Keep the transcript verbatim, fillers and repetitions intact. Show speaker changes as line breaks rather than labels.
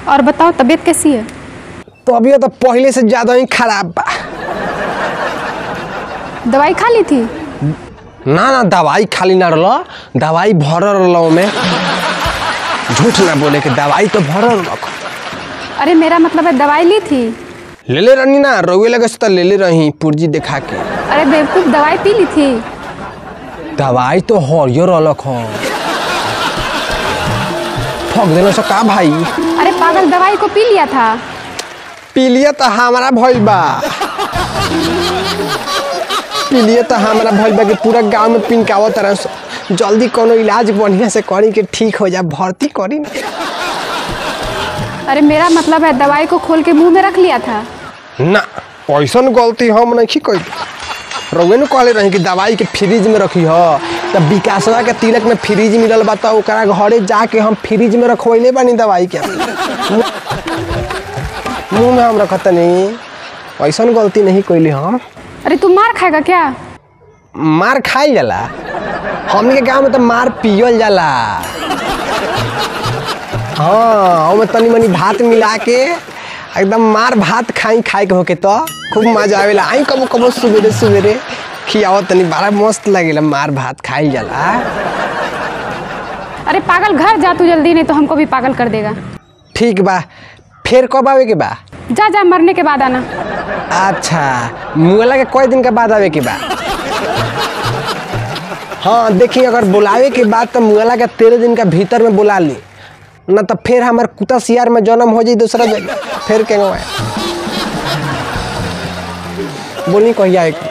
और बताओ तबीयत कैसी है?
तबीयत तो पहले से ज्यादा ही खराब बा।
दवाई खा ली थी?
ना ना दवाई खाली ना रहा, दवाई भरल रहा में। झूठ ना बोले कि दवाई तो भरल रख।
अरे मेरा मतलब है दवाई ली थी?
ले ले रही ना, रोवे लगे तो ले ले रही पुर्जी दिखा के।
अरे बेवकूफ दवाई पी ली थी?
दवाई तो हरियर अलग हो ठग देना से का भाई।
अरे पागल दवाई को पी लिया था।
पी लिया तो हमारा भइल बा, पी लिया तो हमारा भइल बा कि पूरा गांव में पिनकावत तरह से। जल्दी कोनो इलाज बढ़िया से करी के ठीक हो जा, भर्ती करी।
अरे मेरा मतलब है दवाई को खोल के मुंह में रख लिया था।
ना ऐसा गलती हम नहीं कही। रउए न कहले रही कि दवाई के फ्रिज में रखी हो, तब विकासवा के तिलक में फ्रिज मिलल बा तो ओकरा घरे जाके हम फ्रिज में रखवैले बानी दवाई के। मुंह में हम रखत नहीं, ऐसा गलती नहीं कइली हम।
अरे तू मार खाएगा क्या?
मार खाई जाला? हमने के गाँव में तो मार पियल जाला। हाँ में तनी मनी भात मिला के एकदम मार भात खाई खाए के होके तो खूब मजा आवेला। आई कबो कबो सुबेरे सुबेरे खियावत तनी बड़ा मस्त लगेला, मार भात खाई जाला।
अरे पागल घर जा तू जल्दी, नहीं तो हमको भी पागल कर देगा।
ठीक बा, फिर कब आवे के बा?
जा जा मरने के बाद आना।
अच्छा मुगला के कई दिन के बाद आवे के बा? हाँ देखिए अगर बुलावे के बाद तो मुगला के तेरह दिन के भीतर में बुला ली, ना तो फिर हमारे कुत्ता सियार में जन्म हो जाए दूसरा जगह। फिर क्या बोली कहिया